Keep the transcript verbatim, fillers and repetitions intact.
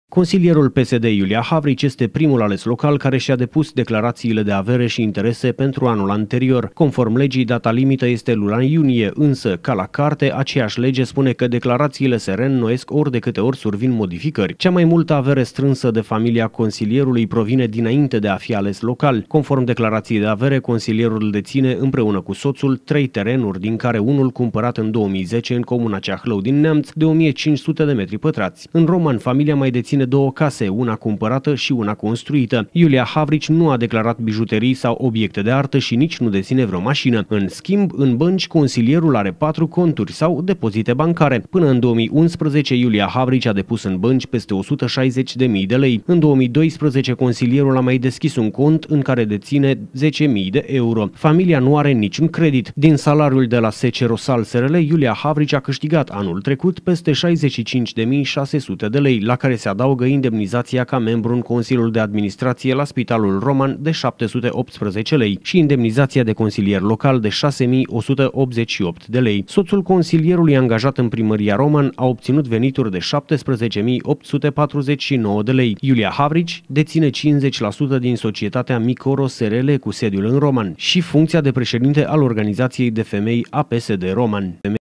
Consilierul P S D Iulia Havrici este primul ales local care și-a depus declarațiile de avere și interese pentru anul anterior. Conform legii, data limită este luna iunie, însă, ca la carte, aceeași lege spune că declarațiile se reînnoiesc ori de câte ori survin modificări. Cea mai multă avere strânsă de familia consilierului provine dinainte de a fi ales local. Conform declarației de avere, consilierul deține împreună cu soțul trei terenuri, din care unul cumpărat în două mii zece în comuna Ceahlău din Neamț de o mie cinci sute de metri pătrați. În Roman, familia mai deține două case, una cumpărată și una construită. Iulia Havrici nu a declarat bijuterii sau obiecte de artă și nici nu deține vreo mașină. În schimb, în bănci, consilierul are patru conturi sau depozite bancare. Până în două mii unsprezece, Iulia Havrici a depus în bănci peste o sută șaizeci de mii de lei. În două mii doisprezece, consilierul a mai deschis un cont în care deține zece mii de euro. Familia nu are niciun credit. Din salariul de la S C Rosal S R L, Iulia Havrici a câștigat anul trecut peste șaizeci și cinci de mii șase sute de lei, la care se adaugă indemnizația ca membru în Consiliul de Administrație la Spitalul Roman de șapte sute optsprezece lei și indemnizația de consilier local de șase mii o sută optzeci și opt de lei. Soțul consilierului angajat în primăria Roman a obținut venituri de șaptesprezece mii opt sute patruzeci și nouă de lei. Iulia Havrici deține cincizeci la sută din societatea Micoro S R L cu sediul în Roman și funcția de președinte al organizației de femei A P S D Roman.